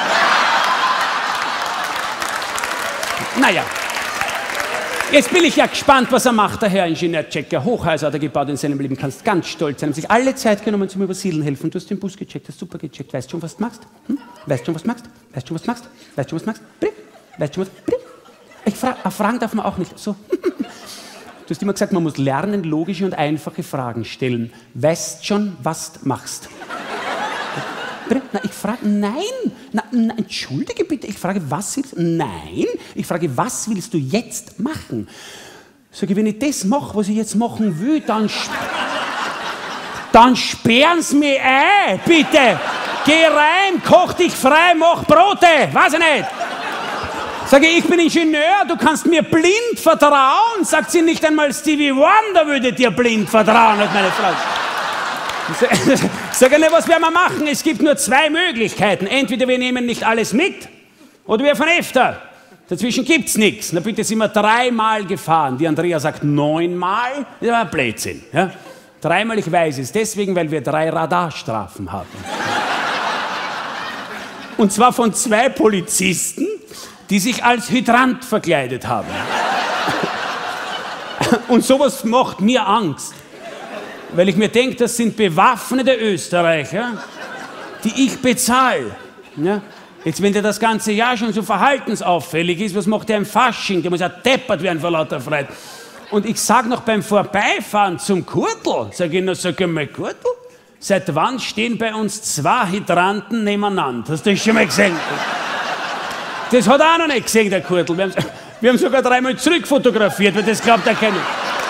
Naja, jetzt bin ich ja gespannt, was er macht, der Herr Ingenieur Checker. Hochhäuser hat er gebaut in seinem Leben, kannst ganz stolz sein. Haben sich alle Zeit genommen zum Übersiedeln helfen. Du hast den Bus gecheckt, hast super gecheckt. Weißt schon, was du machst? Hm? Weißt schon, was du machst? Weißt schon, was du machst? Weißt schon, was du machst? Weißt schon, was du machst? Fragen darf man auch nicht. So. Du hast immer gesagt, man muss lernen, logische und einfache Fragen stellen. Weißt schon, was du machst? Na, ich frage, nein. Na, entschuldige bitte, ich frage, was willst du? Nein, ich frage, was willst du jetzt machen? Sag ich, wenn ich das mache, was ich jetzt machen will, dann sperren sie mich ein, bitte. Geh rein, koch dich frei, mach Brote, weiß ich nicht. Sag ich bin Ingenieur, du kannst mir blind vertrauen. Sagt sie, nicht einmal Stevie Wonder würde dir blind vertrauen, hat meine Frau. Sag ich, was werden wir machen? Es gibt nur zwei Möglichkeiten. Entweder wir nehmen nicht alles mit oder wir fahren öfter. Dazwischen gibt es nichts. Na bitte sind wir 3-mal gefahren. Die Andrea sagt 9-mal. Das war ein Blödsinn. Ja? 3-mal, ich weiß es. Deswegen, weil wir 3 Radarstrafen hatten. Und zwar von 2 Polizisten, die sich als Hydrant verkleidet haben. Und sowas macht mir Angst. Weil ich mir denke, das sind bewaffnete Österreicher, die ich bezahle. Ja? Jetzt, wenn der das ganze Jahr schon so verhaltensauffällig ist, was macht der im Fasching? Der muss ja deppert werden vor lauter Freude. Und ich sage noch beim Vorbeifahren zum Kurtl, sag mal, Kurtl, seit wann stehen bei uns 2 Hydranten nebeneinander? Hast du das schon mal gesehen? Das hat er auch noch nicht gesehen, der Kurtl. Wir haben sogar 3-mal zurückfotografiert, weil das glaubt er keiner.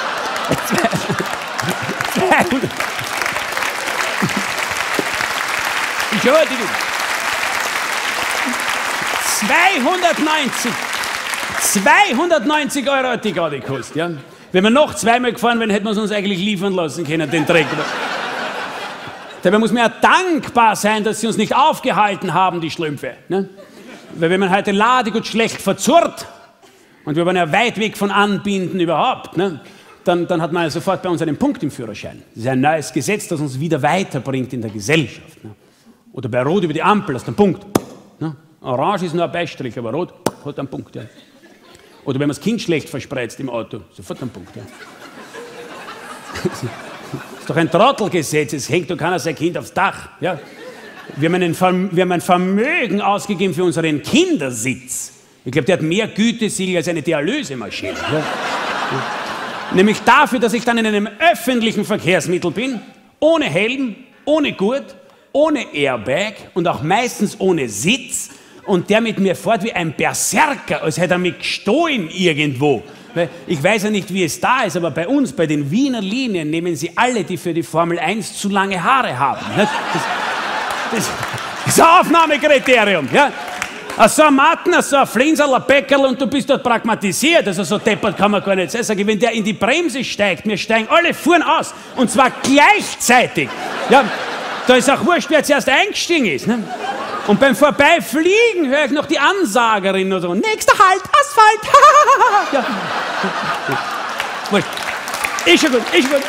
290 Euro hat die gerade gekostet. Ja? Wenn wir noch 2-mal gefahren wären, hätten wir es uns eigentlich liefern lassen können, den Dreck. Dabei muss man ja dankbar sein, dass sie uns nicht aufgehalten haben, die Schlümpfe. Ne? Weil wenn man heute Ladegut schlecht verzurrt und wir waren ja weit weg von Anbinden überhaupt, ne? Dann hat man ja sofort bei uns einen Punkt im Führerschein. Das ist ein neues Gesetz, das uns wieder weiterbringt in der Gesellschaft. Ne? Oder bei Rot über die Ampel hast du einen Punkt. Ne? Orange ist nur ein Beistrich, aber Rot hat einen Punkt. Ja. Oder wenn man das Kind schlecht verspreizt im Auto, sofort einen Punkt. Ja. Das ist doch ein Trottelgesetz, es hängt doch keiner sein Kind aufs Dach. Ja. Wir haben ein Vermögen ausgegeben für unseren Kindersitz. Ich glaube, der hat mehr Gütesiegel als eine Dialysemaschine. Ja. Nämlich dafür, dass ich dann in einem öffentlichen Verkehrsmittel bin, ohne Helm, ohne Gurt, ohne Airbag und auch meistens ohne Sitz und der mit mir fährt wie ein Berserker, als hätte er mich gestohlen irgendwo. Weil ich weiß ja nicht, wie es da ist, aber bei uns, bei den Wiener Linien, nehmen sie alle, die für die Formel 1 zu lange Haare haben. Das ist ein Aufnahmekriterium. Ja? So ein Matten, so ein Flinserl, ein Bäckerl und du bist dort pragmatisiert. Also so deppert kann man gar nicht sein. Sag ich, wenn der in die Bremse steigt, wir steigen alle vorn aus. Und zwar gleichzeitig. Ja, da ist auch wurscht, wer zuerst eingestiegen ist. Ne? Und beim Vorbeifliegen höre ich noch die Ansagerin oder so. Nächster Halt, Asphalt. Ja. Wurscht. Ist schon gut, ist schon gut.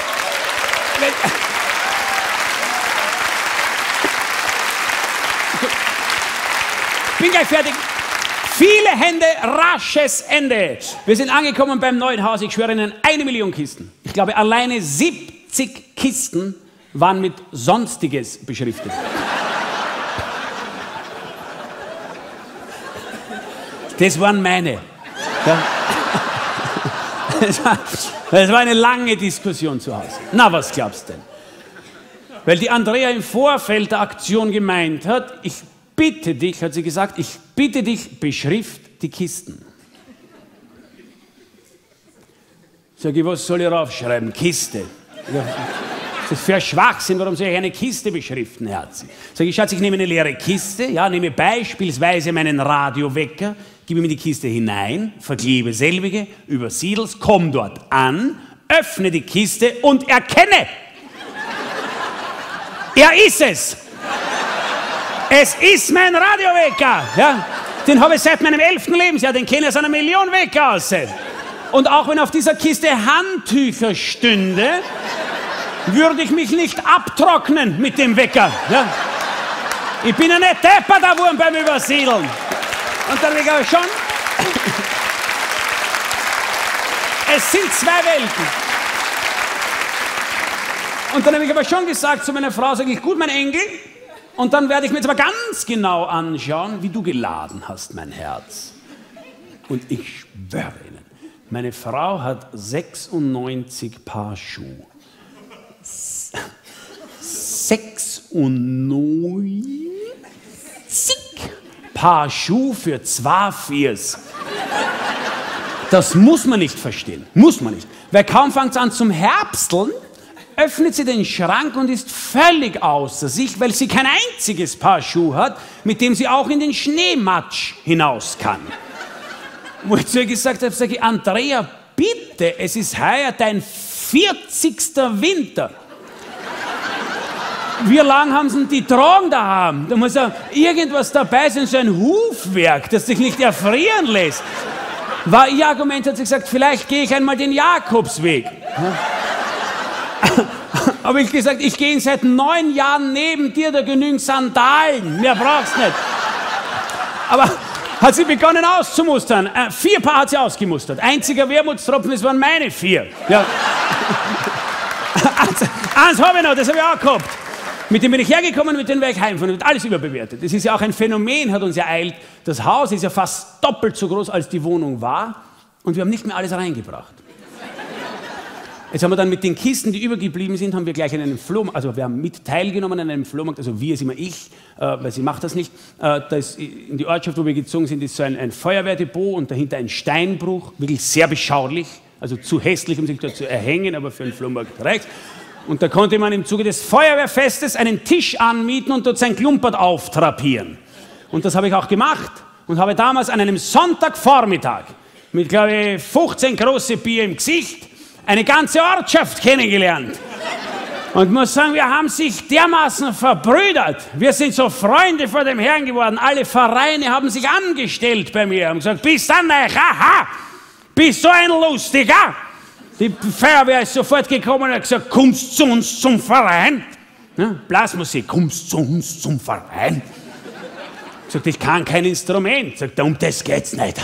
Bin gleich fertig. Viele Hände, rasches Ende. Wir sind angekommen beim neuen Haus. Ich schwöre Ihnen, 1 Million Kisten. Ich glaube, alleine 70 Kisten waren mit Sonstiges beschriftet. Das waren meine. Ja. Das war eine lange Diskussion zu Hause. Na, was glaubst du denn? Weil die Andrea im Vorfeld der Aktion gemeint hat, ich bitte dich, hat sie gesagt, ich bitte dich, beschrift die Kisten. Sag ich, was soll ich raufschreiben? Kiste. Ja, das ist für ein Schwachsinn, warum soll ich eine Kiste beschriften, Herzi? Sag ich, Schatz, ich nehme eine leere Kiste, ja, nehme beispielsweise meinen Radiowecker, gebe mir die Kiste hinein, verklebe selbige, übersiedel's, komm dort an, öffne die Kiste und erkenne. Er ist es. Es ist mein Radiowecker. Ja? Den habe ich seit meinem 11. Lebensjahr, den kenne ich aus einer Million Wecker aus. Und auch wenn auf dieser Kiste Handtücher stünde, würde ich mich nicht abtrocknen mit dem Wecker. Ja? Ich bin ja nicht deppert geworden beim Übersiedeln. Und dann liege ich schon. Es sind zwei Welten. Und dann habe ich aber schon gesagt zu meiner Frau, sage ich, gut, mein Engel, und dann werde ich mir jetzt aber ganz genau anschauen, wie du geladen hast, mein Herz. Und ich schwöre Ihnen, meine Frau hat 96 Paar Schuhe. 96 Paar Schuhe für 2 Viers. Das muss man nicht verstehen. Muss man nicht. Weil kaum fängt es an zum Herbsteln, öffnet sie den Schrank und ist völlig außer sich, weil sie kein einziges Paar Schuhe hat, mit dem sie auch in den Schneematsch hinaus kann. Wo ich zu ihr gesagt habe, sage ich, Andrea, bitte, es ist heuer dein 40. Winter. Wie lange haben sie denn die tragen daheim? Da muss ja irgendwas dabei sein, so ein Hufwerk, das sich nicht erfrieren lässt. War ihr Argument, hat sie gesagt, vielleicht gehe ich einmal den Jakobsweg. Aber ich gesagt, ich gehe seit 9 Jahren neben dir, da genügend Sandalen, mehr brauchst du nicht. Aber hat sie begonnen auszumustern. 4 Paar hat sie ausgemustert. Einziger Wermutstropfen, es waren meine 4. Ja. Eins habe ich noch, das habe ich auch gehabt. Mit dem bin ich hergekommen, mit dem werde ich heimfahren. Wird alles überbewertet. Das ist ja auch ein Phänomen, hat uns ereilt. Das Haus ist ja fast doppelt so groß, als die Wohnung war. Und wir haben nicht mehr alles reingebracht. Jetzt haben wir dann mit den Kisten, die übergeblieben sind, haben wir gleich einen Flohmarkt, also wir haben mit teilgenommen an einem Flohmarkt, also wir ist immer ich, weil sie macht das nicht. Da ist in die Ortschaft, wo wir gezogen sind, ist so ein Feuerwehrdepot und dahinter ein Steinbruch, wirklich sehr beschaulich, also zu hässlich, um sich da zu erhängen, aber für einen Flohmarkt reicht. Und da konnte man im Zuge des Feuerwehrfestes einen Tisch anmieten und dort sein Klumpert auftrapieren. Und das habe ich auch gemacht und habe damals an einem Sonntagvormittag mit, glaube ich, 15 große Bier im Gesicht eine ganze Ortschaft kennengelernt. Und ich muss sagen, wir haben sich dermaßen verbrüdert. Wir sind so Freunde vor dem Herrn geworden. Alle Vereine haben sich angestellt bei mir. Haben gesagt, bist du neu? Haha, bist du ein Lustiger? Die Feuerwehr ist sofort gekommen und hat gesagt, kommst zu uns zum Verein? Ja, Blasmusik, kommst zu uns zum Verein? Ich sagte, ich kann kein Instrument. Sagt, um das geht's nicht.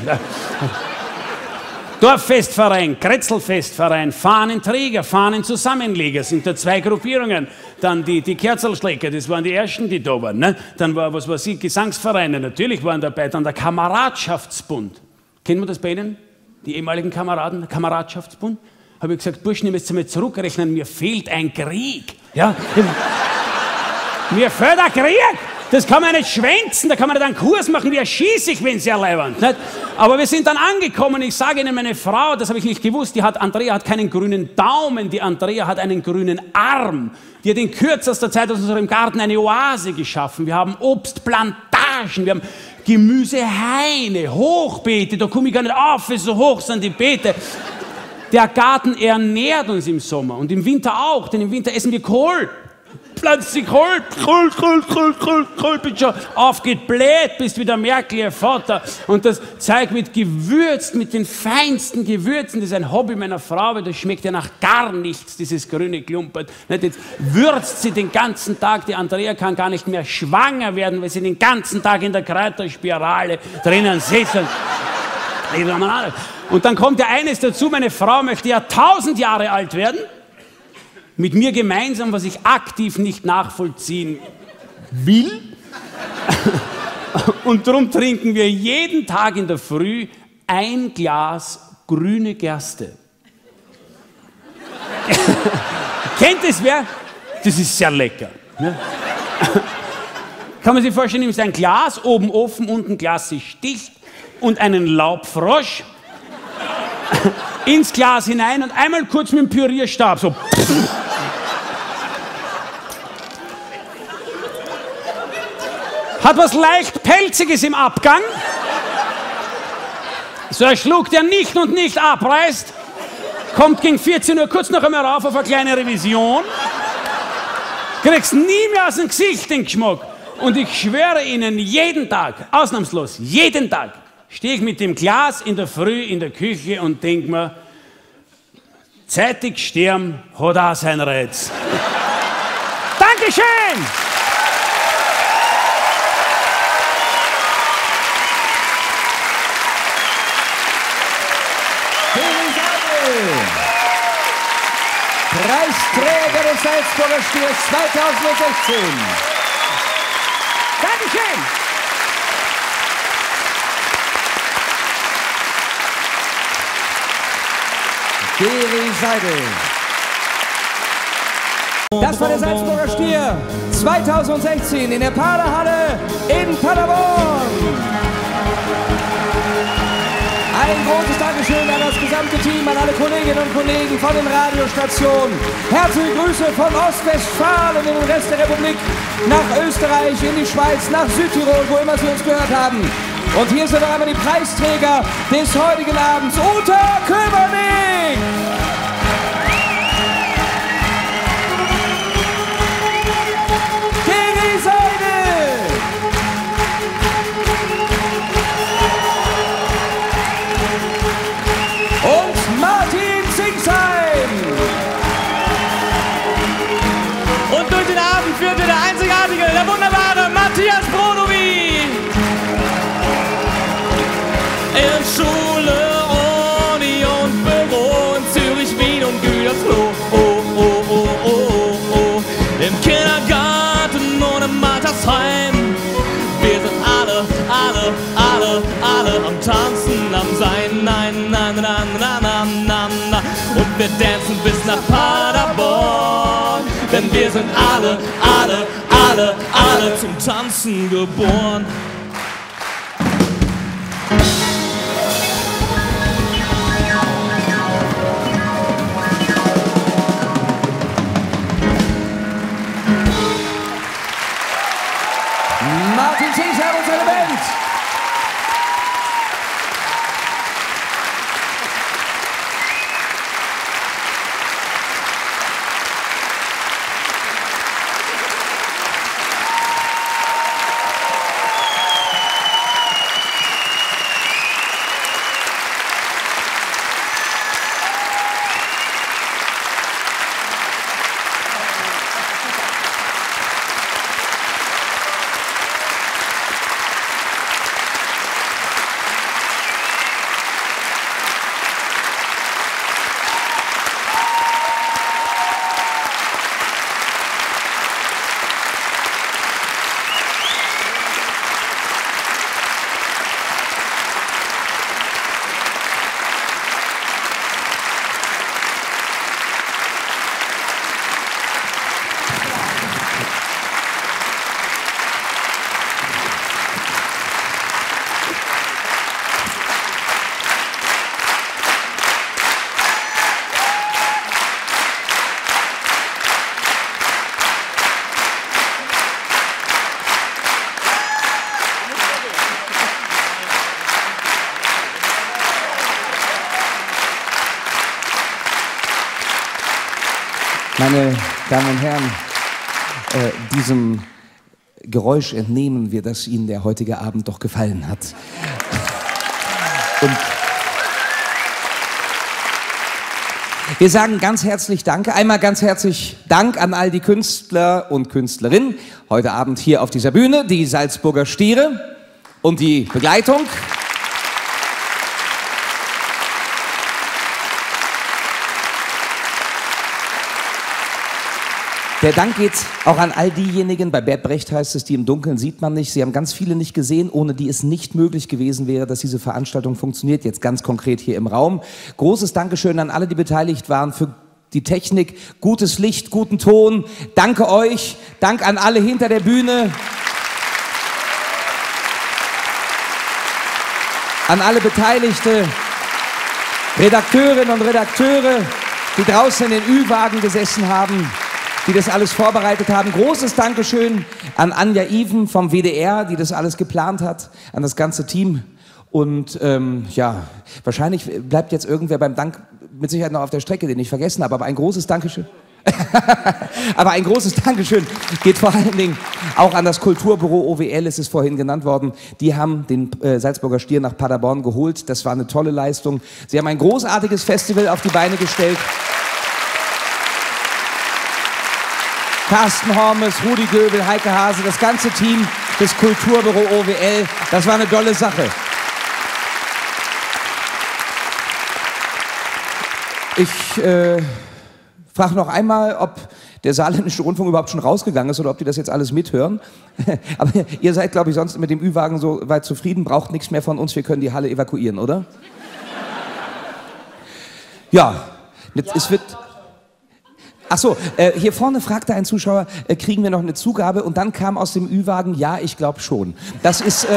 Dorffestverein, Kretzelfestverein, Fahnenträger, Fahnenzusammenleger sind da 2 Gruppierungen. Dann die Kerzelschlecker, das waren die ersten, die da waren. Ne? Dann war, was weiß ich, Gesangsvereine, natürlich waren dabei. Dann der Kameradschaftsbund. Kennen wir das bei Ihnen? Die ehemaligen Kameraden, der Kameradschaftsbund? Habe ich gesagt, Burschen, ihr müsst mal zurückrechnen, mir fehlt ein Krieg. Ja? Mir fehlt ein Krieg. Das kann man nicht schwänzen, da kann man nicht einen Kurs machen, wie erschieße ich, wenn sie erleibern. Aber wir sind dann angekommen, ich sage Ihnen, meine Frau, das habe ich nicht gewusst, Andrea hat keinen grünen Daumen, die Andrea hat einen grünen Arm. Die hat in kürzester Zeit aus unserem Garten eine Oase geschaffen. Wir haben Obstplantagen, wir haben Gemüsehaine, Hochbeete, da komme ich gar nicht auf, so hoch sind die Beete. Der Garten ernährt uns im Sommer und im Winter auch, denn im Winter essen wir Kohl. Pflanzt sich Kohl, bist schon aufgebläht, bist wie der Merkel, ihr Vater. Und das Zeug wird gewürzt mit den feinsten Gewürzen. Das ist ein Hobby meiner Frau, weil das schmeckt ja nach gar nichts, dieses grüne Klumpert. Jetzt würzt sie den ganzen Tag, die Andrea kann gar nicht mehr schwanger werden, weil sie den ganzen Tag in der Kräuterspirale drinnen sitzt. Und dann kommt ja eines dazu, meine Frau möchte ja 1000 Jahre alt werden. Mit mir gemeinsam, was ich aktiv nicht nachvollziehen will. Und darum trinken wir jeden Tag in der Früh ein Glas grüne Gerste. Kennt es wer? Das ist sehr lecker. Ne? Kann man sich vorstellen, nimmt ein Glas, oben offen, unten Glas ist dicht und einen Laubfrosch ins Glas hinein und einmal kurz mit dem Pürierstab so. Hat was leicht Pelziges im Abgang. So ein Schluck, der nicht und nicht abreißt. Kommt gegen 14 Uhr kurz noch einmal rauf auf eine kleine Revision. Kriegst nie mehr aus dem Gesicht den Geschmack. Und ich schwöre Ihnen, jeden Tag, ausnahmslos, jeden Tag, stehe ich mit dem Glas in der Früh in der Küche und denke mir, zeitig sterben hat auch sein Reiz. Dankeschön! Preisträger des Salzburger Stiers 2016. Dankeschön! Geri Seidel. Das war der Salzburger Stier 2016 in der Paderhalle in Paderborn. Ein großes Dankeschön an das gesamte Team, an alle Kolleginnen und Kollegen von den Radiostationen. Herzliche Grüße von Ostwestfalen in den Rest der Republik, nach Österreich, in die Schweiz, nach Südtirol, wo immer Sie uns gehört haben. Und hier sind noch einmal die Preisträger des heutigen Abends. Uta Köbernick! Geri Seidel! Und Martin Zingsheim! Und durch den Abend führte der einzigartige, der wunderbare Matthias Brodowy. In Schule, Uni und Büro, in Zürich, Wien und Gütersloh. Oh, oh, oh, oh, oh. Im Kindergarten und im Altersheim. Wir sind alle am Tanzen, am Sein. Nein, nein, nein, nein, nein, nein, nein. Und wir tanzen bis nach Paderborn. Denn wir sind alle zum Tanzen geboren. Martin Zingsheim und seine Band. Meine Damen und Herren, diesem Geräusch entnehmen wir, dass Ihnen der heutige Abend doch gefallen hat. Und wir sagen ganz herzlich Danke. Einmal ganz herzlich Dank an all die Künstler und Künstlerinnen heute Abend hier auf dieser Bühne, die Salzburger Stiere und die Begleitung. Der Dank geht auch an all diejenigen, bei Bert Brecht heißt es, die im Dunkeln sieht man nicht. Sie haben ganz viele nicht gesehen, ohne die es nicht möglich gewesen wäre, dass diese Veranstaltung funktioniert. Jetzt ganz konkret hier im Raum. Großes Dankeschön an alle, die beteiligt waren, für die Technik, gutes Licht, guten Ton. Danke euch. Dank an alle hinter der Bühne. An alle Beteiligte, Redakteurinnen und Redakteure, die draußen in den Ü-Wagen gesessen haben, die das alles vorbereitet haben. Großes Dankeschön an Anja Iven vom WDR, die das alles geplant hat, an das ganze Team. Und ja, wahrscheinlich bleibt jetzt irgendwer beim Dank mit Sicherheit noch auf der Strecke, den ich vergessen habe, aber ein großes Dankeschön. Aber ein großes Dankeschön geht vor allen Dingen auch an das Kulturbüro OWL, es ist vorhin genannt worden. Die haben den Salzburger Stier nach Paderborn geholt. Das war eine tolle Leistung. Sie haben ein großartiges Festival auf die Beine gestellt. Carsten Hormes, Rudi Göbel, Heike Hase, das ganze Team des Kulturbüro OWL. Das war eine tolle Sache. Ich frage noch einmal, ob der Saarländische Rundfunk überhaupt schon rausgegangen ist oder ob die das jetzt alles mithören. Aber ihr seid, glaube ich, sonst mit dem Ü-Wagen so weit zufrieden, braucht nichts mehr von uns, wir können die Halle evakuieren, oder? Ja, es wird... Ach so, hier vorne fragte ein Zuschauer, kriegen wir noch eine Zugabe? Und dann kam aus dem Ü-Wagen, ja, ich glaube schon. Das ist...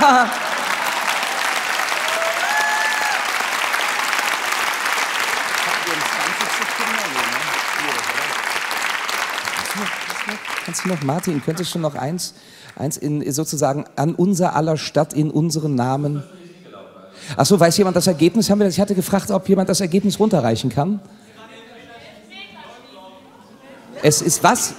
Kannst du noch, Martin, könntest du noch eins in, sozusagen an unser aller Stadt in unseren Namen? Ach so, weiß jemand das Ergebnis? Ich hatte gefragt, ob jemand das Ergebnis runterreichen kann. Es ist was?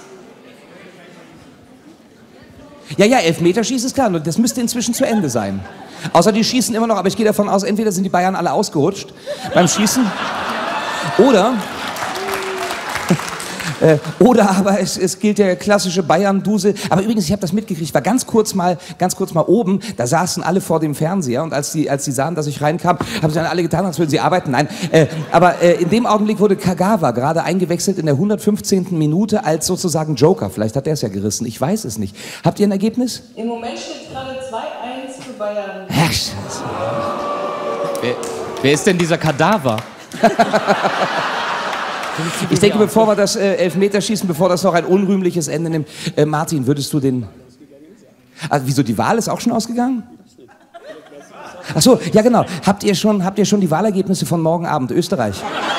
Ja, Elfmeterschießen ist klar, das müsste inzwischen zu Ende sein. Außer die schießen immer noch, aber ich gehe davon aus, entweder sind die Bayern alle ausgerutscht beim Schießen oder aber es gilt der klassische Bayern-Dusel. Aber übrigens, ich habe das mitgekriegt, war ganz kurz mal oben, da saßen alle vor dem Fernseher und als sie sahen, dass ich reinkam, haben sie dann alle getan, als würden sie arbeiten. Nein, aber in dem Augenblick wurde Kagawa gerade eingewechselt in der 115. Minute als sozusagen Joker. Vielleicht hat der es ja gerissen, ich weiß es nicht. Habt ihr ein Ergebnis? Im Moment steht gerade 2-1 für Bayern. Wer ist denn dieser Kadaver? Ich denke, bevor wir das Elfmeterschießen, bevor das noch ein unrühmliches Ende nimmt, Martin, würdest du den... Also, wieso, die Wahl ist auch schon ausgegangen? Ach so, ja genau. Habt ihr schon die Wahlergebnisse von morgen Abend, Österreich?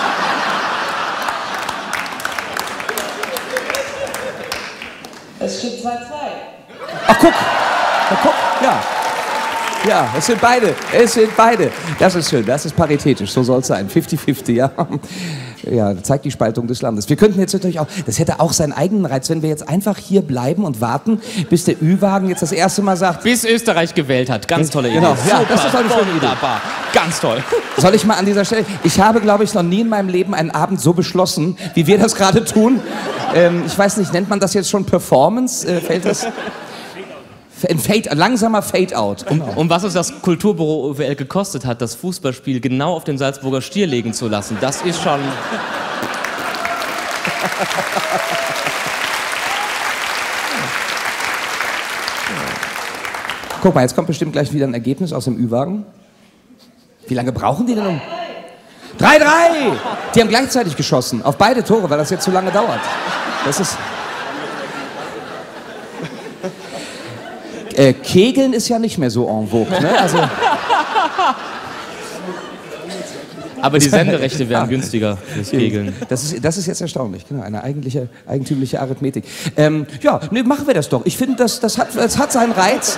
Es steht 2-2. Ach, guck, ja. Ja, es sind beide. Das ist schön, das ist paritätisch, so soll es sein. 50-50, ja. Ja, das zeigt die Spaltung des Landes. Wir könnten jetzt natürlich auch, das hätte auch seinen eigenen Reiz, wenn wir jetzt einfach hier bleiben und warten, bis der Ü-Wagen jetzt das erste Mal sagt... Bis Österreich gewählt hat, ganz tolle Idee. Genau, ja, das ist eine schöne Idee. Wunderbar, ganz toll. Soll ich mal an dieser Stelle, ich habe, glaube ich, noch nie in meinem Leben einen Abend so beschlossen, wie wir das gerade tun. Ich weiß nicht, nennt man das jetzt schon Performance? Fällt das... Ein langsamer Fade-out. Genau. Und was uns das Kulturbüro OWL gekostet hat, das Fußballspiel genau auf den Salzburger Stier legen zu lassen, das ist schon... Guck mal, jetzt kommt bestimmt gleich wieder ein Ergebnis aus dem Ü-Wagen. Wie lange brauchen die denn um? 3-3! Die haben gleichzeitig geschossen, auf beide Tore, weil das jetzt zu lange dauert. Das ist... Kegeln ist ja nicht mehr so en vogue, ne? Also aber die Senderechte wären günstiger fürs Kegeln. Das ist jetzt erstaunlich, genau, eine eigentümliche Arithmetik. Ja, nee, machen wir das doch. Ich finde, das hat seinen Reiz.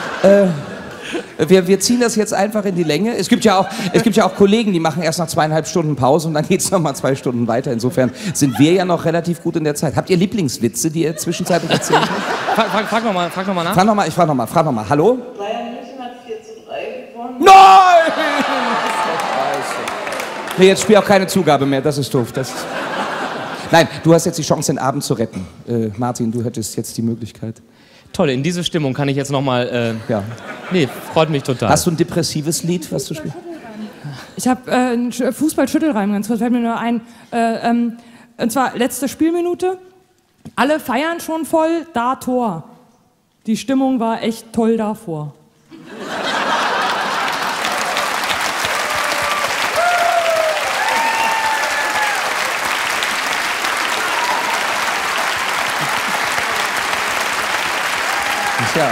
Wir ziehen das jetzt einfach in die Länge. Es gibt ja auch Kollegen, die machen erst nach 2,5 Stunden Pause und dann geht es nochmal 2 Stunden weiter. Insofern sind wir ja noch relativ gut in der Zeit. Habt ihr Lieblingswitze, die ihr zwischenzeitlich erzählt habt? Frag noch mal nach. Frag noch mal. Hallo? Bayern München hat 4-3 gewonnen. Nein! Nee, jetzt spiel auch keine Zugabe mehr, das ist doof. Nein, du hast jetzt die Chance, den Abend zu retten. Martin, du hättest jetzt die Möglichkeit. Toll, in diese Stimmung kann ich jetzt nochmal... Ja. Nee, freut mich total. Hast du ein depressives Lied, was du spielst? Ich habe einen Fußball-Schüttelreim, ganz kurz fällt mir nur ein. Und zwar letzte Spielminute. Alle feiern schon voll, da Tor. Die Stimmung war echt toll davor. Ja.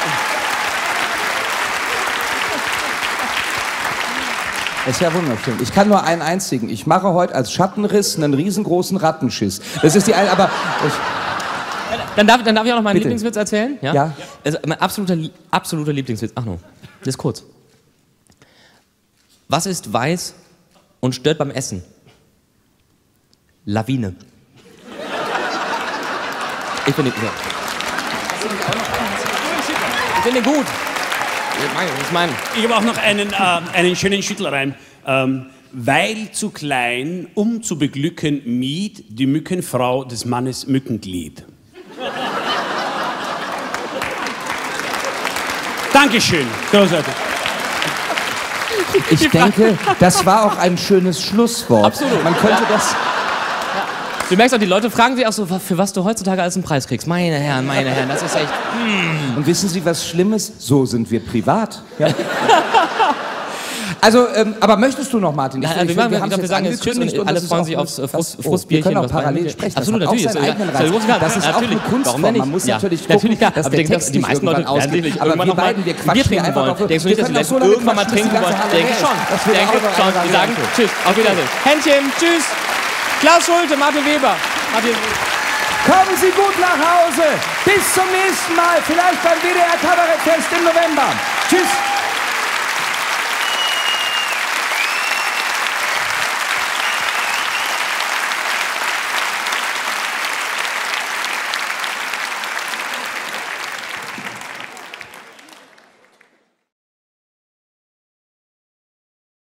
Das ist ja wunderschön. Ich kann nur einen einzigen. Ich mache heute als Schattenriss einen riesengroßen Rattenschiss. Das ist die eine, aber... Dann darf ich auch noch meinen Bitte. Lieblingswitz erzählen? Ja. Also mein absoluter Lieblingswitz. Ach no, das ist kurz. Was ist weiß und stört beim Essen? Lawine. Ich finde den gut. Ich habe auch noch einen schönen Schüttelreim. Weil zu klein, um zu beglücken, mied die Mückenfrau des Mannes Mückenglied. Dankeschön. Großartig. Ich denke, das war auch ein schönes Schlusswort. Absolut. Man könnte das... Du merkst auch, die Leute fragen sich auch so, für was du heutzutage alles einen Preis kriegst. Meine Herren, das ist echt... Und wissen Sie, was Schlimmes? So sind wir privat. Ja. Also, aber möchtest du noch, Martin? Wir sagen jetzt Tschüss und alle freuen sich aufs Frustbierchen. Wir können auch parallel sprechen. Absolut, das natürlich. Hat auch seinen eigenen Reiz. Das ist auch eine Kunstform. Man muss natürlich gucken, dass der Text die meisten Leute ausgeht. Aber wir beiden, wir quatschen hier einfach auf... Denkst du nicht, dass die Leute irgendwann mal trinken wollen? Denke schon. Die sagen Tschüss, auf Wiedersehen. Händchen, Tschüss. Klaus Schulte, Martin Weber. Kommen Sie gut nach Hause. Bis zum nächsten Mal. Vielleicht beim WDR Kabarettfest im November. Tschüss.